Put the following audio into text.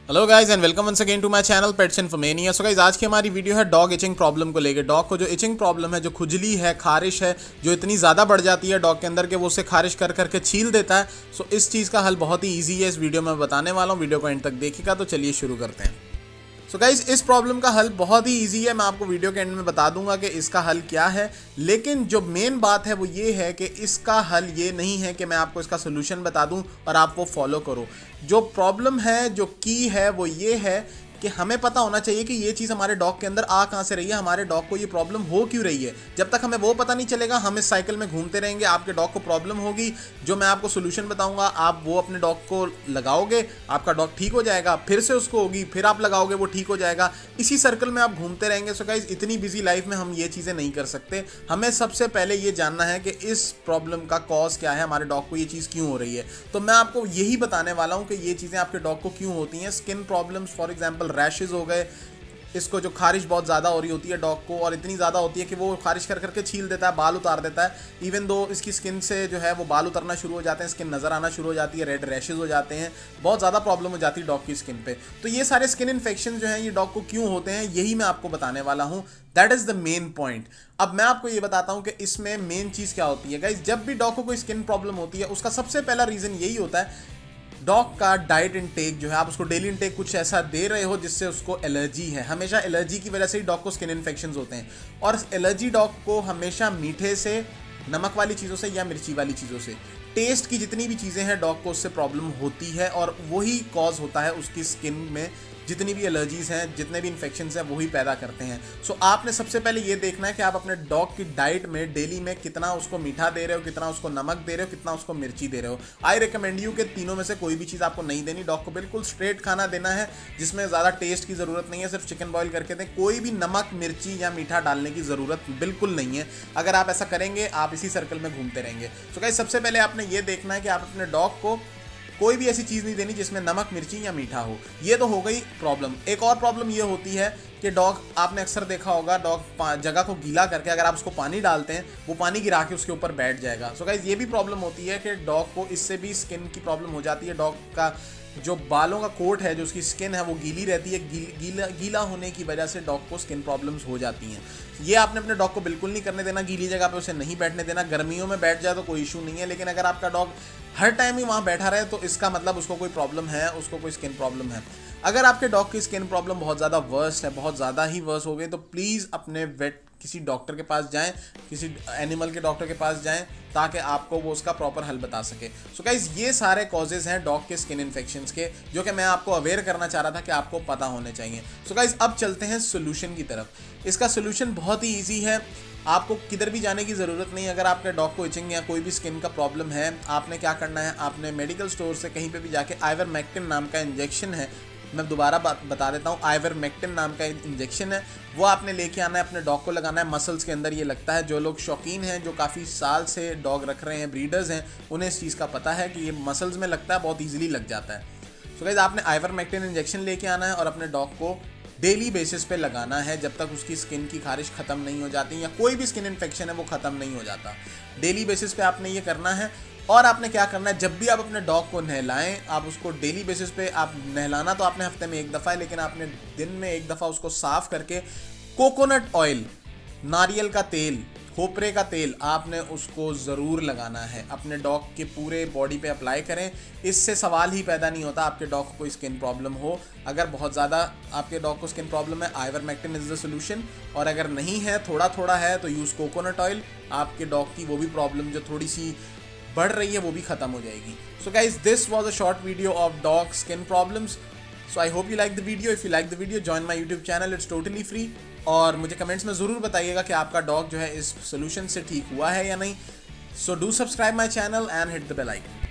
Hello guys and welcome once again to my channel pets informania. So guys आज की हमारी video है dog etching problem को लेकर। डॉग को जो इचिंग प्रॉब्लम है, जो खुजली है, खारिश है, जो इतनी ज़्यादा बढ़ जाती है डॉग के अंदर कि वो उसे खारिश कर करके छील देता है। सो इस चीज़ का हल बहुत ही ईजी है, इस वीडियो में बताने वाला हूँ। वीडियो को एंड तक देखिएगा। तो चलिए शुरू करते हैं। सो गाइस इस प्रॉब्लम का हल बहुत ही इजी है, मैं आपको वीडियो के एंड में बता दूंगा कि इसका हल क्या है। लेकिन जो मेन बात है वो ये है कि इसका हल ये नहीं है कि मैं आपको इसका सोल्यूशन बता दूं और आप वो फॉलो करो। जो प्रॉब्लम है, जो की है, वो ये है कि हमें पता होना चाहिए कि ये चीज़ हमारे डॉग के अंदर आ कहाँ से रही है, हमारे डॉग को ये प्रॉब्लम हो क्यों रही है। जब तक हमें वो पता नहीं चलेगा हम इस साइकिल में घूमते रहेंगे। आपके डॉग को प्रॉब्लम होगी, जो मैं आपको सोल्यूशन बताऊंगा आप वो अपने डॉग को लगाओगे, आपका डॉग ठीक हो जाएगा, फिर से उसको होगी, फिर आप लगाओगे, वो ठीक हो जाएगा। इसी सर्कल में आप घूमते रहेंगे। सो गाइस इतनी बिजी लाइफ में हम ये चीज़ें नहीं कर सकते। हमें सबसे पहले ये जानना है कि इस प्रॉब्लम का कॉज क्या है, हमारे डॉग को ये चीज़ क्यों हो रही है। तो मैं आपको यही बताने वाला हूँ कि ये चीज़ें आपके डॉग को क्यों होती हैं। Skin problems, for example rashes हो गए, इसको जो खारिश बहुत ज़्यादा हो रही होती है डॉग को, और इतनी ज़्यादा होती है कि वो खारिश कर करके छील देता है, बाल उतार देता है। इवन दो इसकी स्किन से जो है वो बाल उतरना शुरू हो जाते हैं, स्किन नज़र आना शुरू हो जाती है, रेड रैशेज हो जाते हैं, बहुत ज़्यादा प्रॉब्लम हो जाती है डॉग की स्किन पे। तो ये सारे स्किन इन्फेक्शन जो हैं ये डॉग को क्यों होते हैं, यही मैं आपको बताने वाला हूँ। That is the main point. अब मैं आपको ये बताता हूँ कि इसमें मेन चीज़ क्या होती है। गाइस जब भी डॉग को कोई स्किन प्रॉब्लम होती है उसका सबसे पहला रीज़न यही होता है डॉग का डाइट इनटेक जो है। आप उसको डेली इनटेक कुछ ऐसा दे रहे हो जिससे उसको एलर्जी है। हमेशा एलर्जी की वजह से ही डॉग को स्किन इन्फेक्शंस होते हैं, और एलर्जी डॉग को हमेशा मीठे से, नमक वाली चीज़ों से या मिर्ची वाली चीज़ों से, टेस्ट की जितनी भी चीज़ें हैं डॉग को उससे प्रॉब्लम होती है, और वही कॉज होता है उसकी स्किन में जितनी भी एलर्जीज़ हैं, जितने भी इन्फेक्शंस हैं, वही पैदा करते हैं। सो आपने सबसे पहले ये देखना है कि आप अपने डॉग की डाइट में डेली में कितना उसको मीठा दे रहे हो, कितना उसको नमक दे रहे हो, कितना उसको मिर्ची दे रहे हो। आई रिकमेंड यू कि तीनों में से कोई भी चीज़ आपको नहीं देनी। डॉग को बिल्कुल स्ट्रेट खाना देना है जिसमें ज़्यादा टेस्ट की ज़रूरत नहीं है। सिर्फ चिकन बॉयल करके दें, कोई भी नमक, मिर्ची या मीठा डालने की ज़रूरत बिल्कुल नहीं है। अगर आप ऐसा करेंगे आप इसी सर्कल में घूमते रहेंगे। सो गाइस सबसे पहले आपने ये देखना है कि आप अपने डॉग को कोई भी ऐसी चीज़ नहीं देनी जिसमें नमक, मिर्ची या मीठा हो। ये तो हो गई प्रॉब्लम। एक और प्रॉब्लम ये होती है कि डॉग, आपने अक्सर देखा होगा, डॉग जगह को गीला करके अगर आप उसको पानी डालते हैं वो पानी गिरा के उसके ऊपर बैठ जाएगा। सो गाइस ये भी प्रॉब्लम होती है कि डॉग को इससे भी स्किन की प्रॉब्लम हो जाती है। डॉग का जो बालों का कोट है, जो उसकी स्किन है, वो गीली रहती है। गीला होने की वजह से डॉग को स्किन प्रॉब्लम्स हो जाती हैं। ये आपने अपने डॉग को बिल्कुल नहीं करने देना। गीली जगह पे उसे नहीं बैठने देना। गर्मियों में बैठ जाए तो कोई इशू नहीं है, लेकिन अगर आपका डॉग हर टाइम ही वहाँ बैठा रहे तो इसका मतलब उसको कोई प्रॉब्लम है, उसको कोई स्किन प्रॉब्लम है। अगर आपके डॉग की स्किन प्रॉब्लम बहुत ज़्यादा वर्स्ट है, बहुत ज़्यादा ही वर्स्ट हो गई, तो प्लीज़ अपने वेट, किसी डॉक्टर के पास जाएं, किसी एनिमल के डॉक्टर के पास जाएं, ताकि आपको वो उसका प्रॉपर हल बता सके। सो गाइस ये सारे कॉजेज़ हैं डॉग के स्किन इन्फेक्शंस के, जो कि मैं आपको अवेयर करना चाह रहा था कि आपको पता होने चाहिए। सो गाइस अब चलते हैं सोल्यूशन की तरफ। इसका सोल्यूशन बहुत ही ईजी है, आपको किधर भी जाने की ज़रूरत नहीं। अगर आपके डॉग को इचिंग या कोई भी स्किन का प्रॉब्लम है, आपने क्या करना है, आपने मेडिकल स्टोर से कहीं पे भी जाके आइवरमेक्टिन नाम का इंजेक्शन है, मैं दोबारा बता देता हूँ, आइवरमेक्टिन नाम का इंजेक्शन है, वो आपने लेके आना है, अपने डॉग को लगाना है मसल्स के अंदर। ये लगता है जो लोग शौकीन हैं, जो काफ़ी साल से डॉग रख रहे हैं, ब्रीडर्स हैं, उन्हें इस चीज़ का पता है कि ये मसल्स में लगता है, बहुत ईजिली लग जाता है। सो गाइस आपने आइवरमेक्टिन इंजेक्शन लेके आना है और अपने डॉग को डेली बेसिस पे लगाना है जब तक उसकी स्किन की खारिश ख़त्म नहीं हो जाती, या कोई भी स्किन इन्फेक्शन है वो ख़त्म नहीं हो जाता। डेली बेसिस पे आपने ये करना है। और आपने क्या करना है, जब भी आप अपने डॉग को नहलाएं, आप उसको डेली बेसिस पे, आप नहलाना तो आपने हफ्ते में एक दफ़ा है, लेकिन आपने दिन में एक दफ़ा उसको साफ़ करके कोकोनट ऑयल, नारियल का तेल, खोपरे का तेल आपने उसको ज़रूर लगाना है। अपने डॉग के पूरे बॉडी पे अप्लाई करें। इससे सवाल ही पैदा नहीं होता आपके डॉग को कोई स्किन प्रॉब्लम हो। अगर बहुत ज़्यादा आपके डॉग को स्किन प्रॉब्लम है, आइवरमेक्टिन इज़ द सोल्यूशन। और अगर नहीं है, थोड़ा थोड़ा है, तो यूज़ कोकोनट ऑयल। आपके डॉग की वो भी प्रॉब्लम जो थोड़ी सी बढ़ रही है वो भी ख़त्म हो जाएगी। So guys this was a short video of dog skin problems. So I hope you like the video. If you like the video, join my YouTube channel, it's totally free. और मुझे कमेंट्स में ज़रूर बताइएगा कि आपका dog जो है इस सोल्यूशन से ठीक हुआ है या नहीं। So do subscribe my channel and hit the bell icon.